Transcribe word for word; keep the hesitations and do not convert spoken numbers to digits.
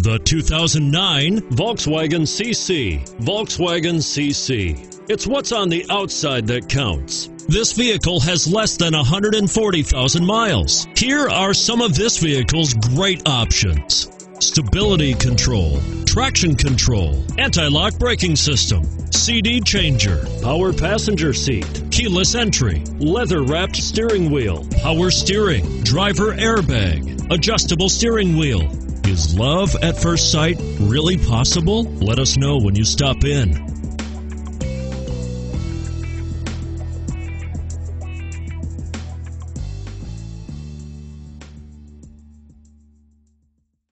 The two thousand nine Volkswagen C C. Volkswagen C C. It's what's on the outside that counts. This vehicle has less than one hundred forty thousand miles. Here are some of this vehicle's great options: stability control, traction control, anti-lock braking system, C D changer, power passenger seat, keyless entry, leather-wrapped steering wheel, power steering, driver airbag, adjustable steering wheel. Is love at first sight really possible? Let us know when you stop in.